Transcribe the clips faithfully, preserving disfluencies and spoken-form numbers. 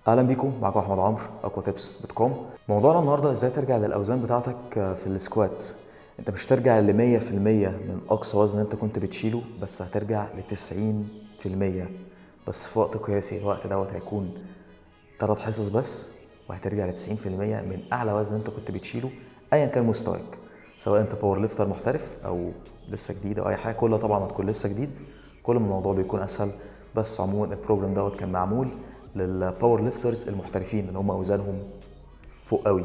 اهلا بيكم، معكم احمد عمرو اكوا تيبس دوت كوم. موضوعنا النهارده ازاي ترجع للاوزان بتاعتك في السكوات. انت مش هترجع ل مية في المية من اقصى وزن انت كنت بتشيله، بس هترجع ل تسعين في المية بس في وقت قياسي. الوقت دوت هيكون ثلاث حصص بس، وهترجع ل تسعين في المية من اعلى وزن انت كنت بتشيله ايا كان مستواك، سواء انت باور ليفتر محترف او لسه جديد او اي حاجه. كلها طبعا ما تكون لسه جديد، كل ما الموضوع بيكون اسهل. بس عموما البروجرام دوت كان معمول للباور ليفترز المحترفين اللي هم اوزانهم فوق قوي،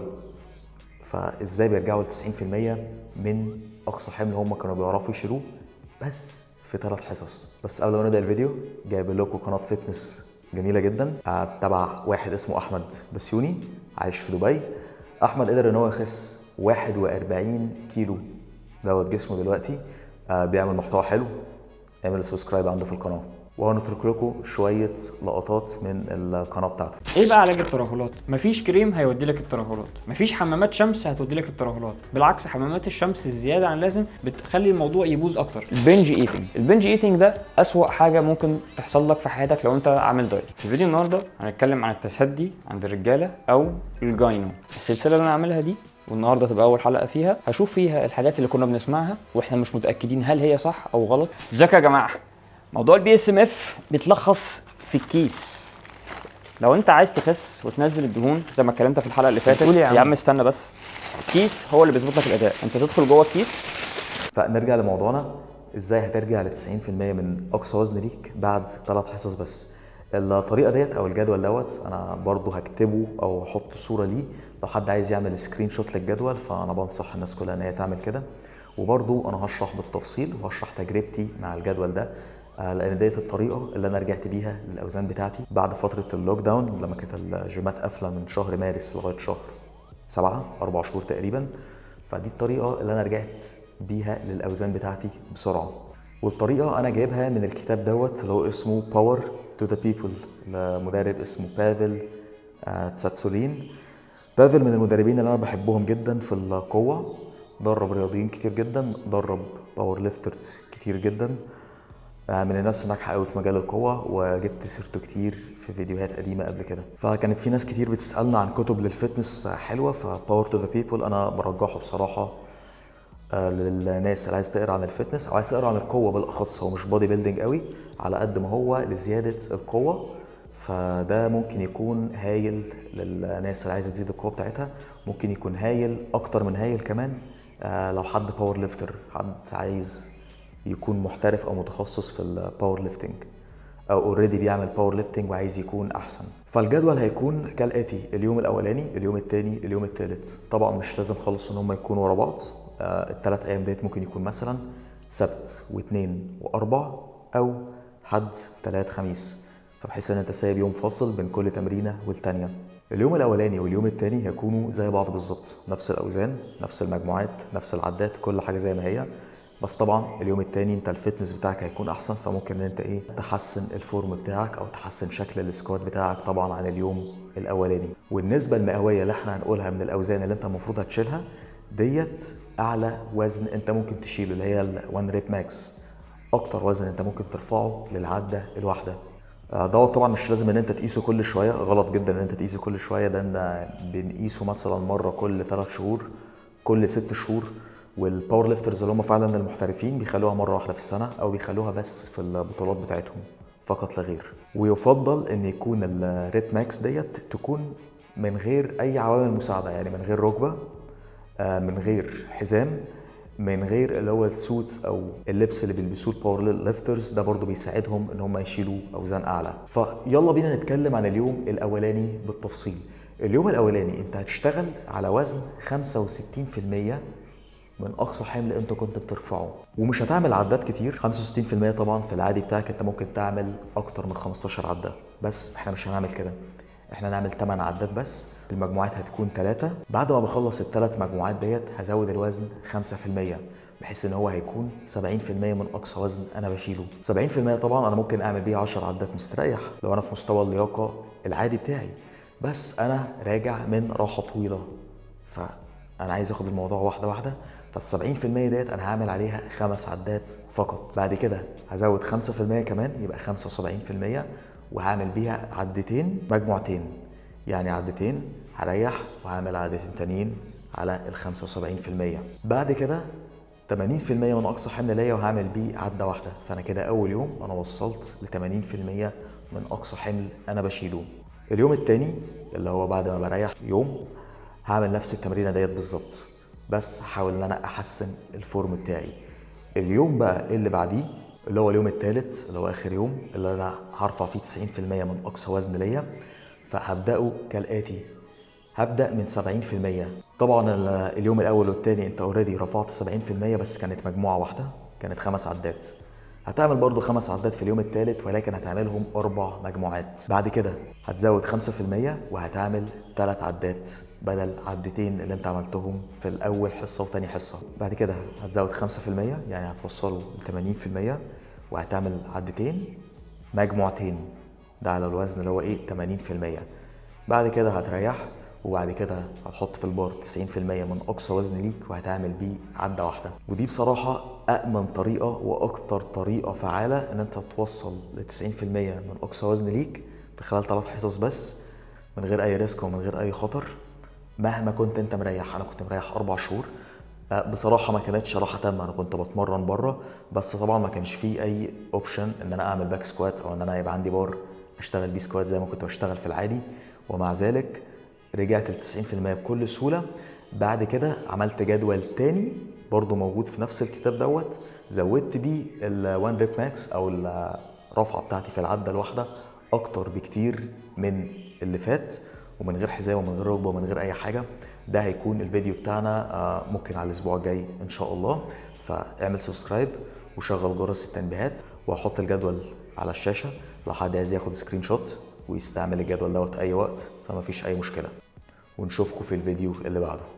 فازاي بيرجعوا ل تسعين في المية من اقصى حمل هم كانوا بيعرفوا يشيلوه بس في ثلاث حصص. بس قبل ما نبدا الفيديو، جايب لكم قناه فتنس جميله جدا تبع واحد اسمه احمد بسيوني عايش في دبي. احمد قدر ان هو يخس واحد وأربعين كيلو دوت جسمه دلوقتي. بيعمل محتوى حلو، اعملوا سبسكرايب عنده في القناه، وهنترك لكم شويه لقطات من القناه بتاعته. ايه بقى علاج الترهلات؟ مفيش كريم هيودي لك الترهلات، مفيش حمامات شمس هتودي لك الترهلات، بالعكس حمامات الشمس الزياده عن اللازم بتخلي الموضوع يبوظ اكتر. البنج ايتنج، البنج ايتنج ده اسوأ حاجه ممكن تحصل لك في حياتك لو انت عامل دايت. في فيديو النهارده هنتكلم عن التسدي عند الرجاله او الجاينو. السلسله اللي انا عاملها دي والنهارده تبقى اول حلقه فيها، هشوف فيها الحاجات اللي كنا بنسمعها واحنا مش متاكدين هل هي صح او غلط. ازيكم يا جماعه؟ موضوع البي اس ام اف بيتلخص في الكيس. لو انت عايز تخس وتنزل الدهون زي ما اتكلمت في الحلقه اللي فاتت، يا عم. يا عم استنى بس، الكيس هو اللي بيظبط لك الاداء. انت تدخل جوه الكيس. فنرجع لموضوعنا، ازاي هترجع ل تسعين في المية من اقصى وزن ليك بعد ثلاث حصص بس. الطريقه ديت او الجدول دوت انا برضو هكتبه او احط صوره ليه لو حد عايز يعمل سكرين شوت للجدول، فانا بنصح الناس كلها ان هي تعمل كده. وبرضو انا هشرح بالتفصيل وهشرح تجربتي مع الجدول ده، لان ديت الطريقه اللي انا رجعت بيها للاوزان بتاعتي بعد فتره اللوك داون لما كانت الجيمات قافله من شهر مارس لغايه شهر سبعة، اربع شهور تقريبا. فدي الطريقه اللي انا رجعت بيها للاوزان بتاعتي بسرعه، والطريقه انا جايبها من الكتاب دوت اللي هو اسمه باور تو ذا بيبل لمدرب اسمه بافل تساتسولين. بافل من المدربين اللي انا بحبهم جدا في القوه، درب رياضيين كتير جدا، درب باور ليفترز كتير جدا، من الناس الناجحه قوي في مجال القوه، وجبت سيرته كتير في فيديوهات قديمه قبل كده. فكانت في ناس كتير بتسالنا عن كتب للفتنس حلوه، فباور تو ذا بيبل انا برجحه بصراحه للناس اللي عايز تقرا عن الفتنس او عايز تقرا عن القوه بالاخص. هو مش بودي بيلدينج قوي على قد ما هو لزياده القوه، فده ممكن يكون هايل للناس اللي عايزه تزيد القوه بتاعتها. ممكن يكون هايل اكتر من هايل كمان لو حد باور ليفتر، حد عايز يكون محترف او متخصص في الباور ليفتنج او اوريدي بيعمل باور ليفتنج وعايز يكون احسن. فالجدول هيكون كالاتي: اليوم الاولاني، اليوم الثاني، اليوم الثالث. طبعا مش لازم خالص ان هم يكونوا ورا بعض، آه الثلاث ايام ديت ممكن يكون مثلا سبت واثنين واربع، او حد ثلاث خميس، فبحيث ان انت سايب يوم فاصل بين كل تمرينه والثانيه. اليوم الاولاني واليوم الثاني هيكونوا زي بعض بالظبط، نفس الاوزان، نفس المجموعات، نفس العدات، كل حاجه زي ما هي. بس طبعا اليوم التاني انت الفتنس بتاعك هيكون احسن، فممكن ان انت ايه تحسن الفورم بتاعك او تحسن شكل السكوات بتاعك طبعا عن اليوم الاولاني. والنسبه المئويه اللي احنا هنقولها من الاوزان اللي انت المفروض هتشيلها ديت اعلى وزن انت ممكن تشيله، اللي هي ال1 ريب ماكس، اكتر وزن انت ممكن ترفعه للعده الواحده. دوت طبعا مش لازم ان انت تقيسه كل شويه، غلط جدا ان انت تقيسه كل شويه. ده ان بنقيسه مثلا مره كل ثلاث شهور، كل ست شهور. والباور ليفترز اللي هم فعلا المحترفين بيخلوها مره واحده في السنه، او بيخلوها بس في البطولات بتاعتهم فقط لا غير. ويفضل ان يكون الريت ماكس ديت تكون من غير اي عوامل مساعده، يعني من غير ركبه، من غير حزام، من غير اللي هو السوت او اللبس اللي بيلبسوه الباور ليفترز، ده برضو بيساعدهم ان هم يشيلوا اوزان اعلى. فيلا بينا نتكلم عن اليوم الاولاني بالتفصيل. اليوم الاولاني انت هتشتغل على وزن خمسة وستين في المية من اقصى حمل انت كنت بترفعه، ومش هتعمل عدات كتير. خمسة وستين في المية طبعا في العادي بتاعك انت ممكن تعمل اكتر من خمستاشر عده، بس احنا مش هنعمل كده، احنا هنعمل ثمانية عدات بس. المجموعات هتكون ثلاثة. بعد ما بخلص الثلاث مجموعات ديت هزود الوزن خمسة في المية، بحيث ان هو هيكون سبعين في المية من اقصى وزن انا بشيله. سبعين في المية طبعا انا ممكن اعمل بيه عشر عدات مستريح لو انا في مستوى اللياقه العادي بتاعي، بس انا راجع من راحه طويله، فانا عايز اخد الموضوع واحده واحده. فالسبعين في المية ديت انا هعمل عليها خمس عدات فقط. بعد كده هزود خمسة في المية كمان، يبقى خمسة وسبعين في المية، وهعمل بيها عدتين مجموعتين. يعني عدتين هريح وهعمل عدتين تانيين على ال خمسة وسبعين في المية. بعد كده ثمانين في المية من اقصى حمل ليا وهعمل بيه عده واحده. فانا كده اول يوم انا وصلت ل ثمانين في المية من اقصى حمل انا بشيله. اليوم التاني اللي هو بعد ما بريح يوم هعمل نفس التمرينه ديت بالظبط، بس هحاول ان انا احسن الفورم بتاعي. اليوم بقى اللي بعديه اللي هو اليوم الثالث اللي هو اخر يوم اللي انا هرفع فيه تسعين في المية من اقصى وزن ليا، فهبداه كالاتي. هبدا من سبعين في المية. طبعا اليوم الاول والثاني انت اوريدي رفعت سبعين في المية بس كانت مجموعه واحده، كانت خمس عدات. هتعمل برضو خمس عدات في اليوم الثالث ولكن هتعملهم اربع مجموعات. بعد كده هتزود خمسة في المية وهتعمل ثلاث عدات بدل عدتين اللي انت عملتهم في الاول حصه وثاني حصه. بعد كده هتزود خمسة في المية يعني هتوصله ل ثمانين في المية وهتعمل عدتين مجموعتين، ده على الوزن اللي هو ايه ثمانين في المية. بعد كده هتريح وبعد كده هتحط في البار تسعين في المية من اقصى وزن ليك وهتعمل بيه عده واحده. ودي بصراحه امن طريقه واكتر طريقه فعاله ان انت توصل ل تسعين في المية من اقصى وزن ليك في خلال ثلاث حصص بس، من غير اي ريسك ومن غير اي خطر. مهما كنت انت مريح، انا كنت مريح اربع شهور بصراحه ما كانتش راحه تامه، انا كنت بتمرن بره بس طبعا ما كانش فيه اي اوبشن ان انا اعمل باك سكوات او ان انا يبقى عندي بار اشتغل بيه سكوات زي ما كنت بشتغل في العادي. ومع ذلك رجعت ل تسعين في المية بكل سهوله. بعد كده عملت جدول تاني برضو موجود في نفس الكتاب دوت، زودت بيه الوان ريب ماكس او الرفعه بتاعتي في العده الواحده اكتر بكتير من اللي فات، ومن غير حزام ومن غير ركبه ومن غير اي حاجه. ده هيكون الفيديو بتاعنا ممكن على الاسبوع الجاي ان شاء الله. فاعمل سبسكرايب وشغل جرس التنبيهات، وهحط الجدول على الشاشه لو حد عايز ياخد سكرين شوت ويستعمل الجدول دوت اي وقت، فما فيش اي مشكله. ونشوفكم في الفيديو اللي بعده.